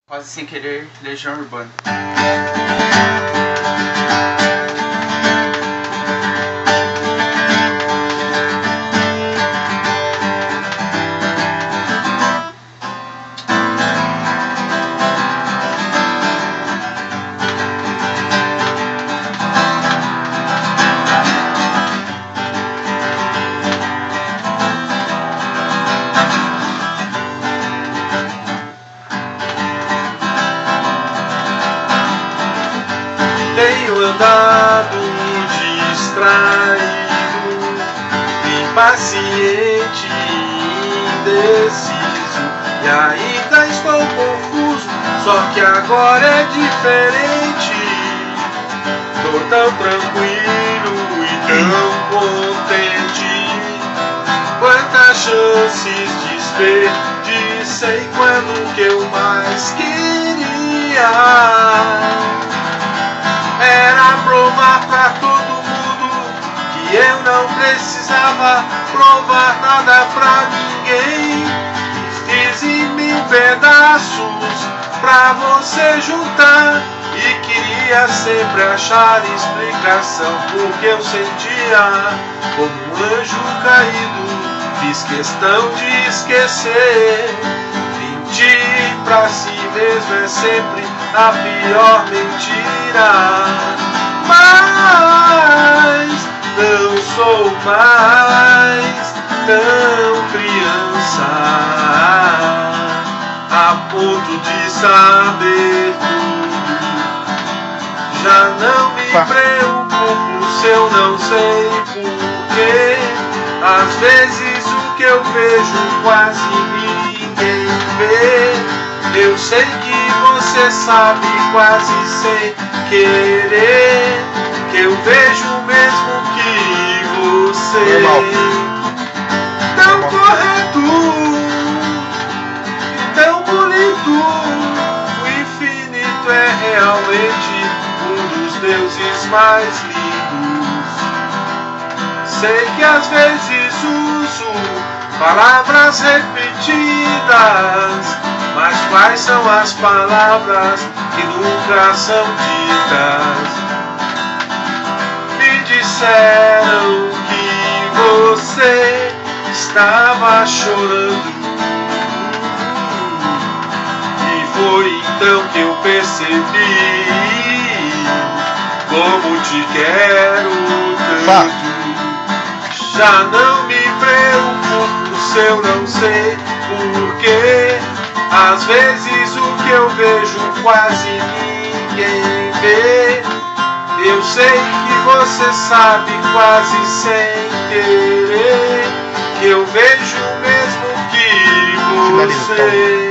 Quase Sem Querer, Legião Urbana. Tenho andado distraído, impaciente e indeciso, e ainda estou confuso, só que agora é diferente. Tô tão tranquilo e tão contente. Quantas chances desperdicei quando que eu mais queria era provar pra todo mundo que eu não precisava provar nada pra ninguém. Fiz em 1000 pedaços pra você juntar e queria sempre achar explicação porque eu sentia como um anjo caído. Fiz questão de esquecer. Mentir pra si mesmo é sempre a pior mentira. Mas não sou mais tão criança a ponto de saber tudo. Já não me preocupo se eu não sei porquê. Às vezes o que eu vejo quase ninguém vê. Eu sei que você sabe quase sem querer que eu vejo o mesmo que você. Tão correto e tão bonito. O infinito é realmente um dos deuses mais lindos. Sei que às vezes uso palavras repetidas, mas quais são as palavras que nunca são ditas? Me disseram que você estava chorando, e foi então que eu percebi como te quero tanto. Já não me preocupo se eu não sei porquê. Às vezes o que eu vejo quase ninguém vê. Eu sei que você sabe quase sem querer que eu vejo o mesmo que você.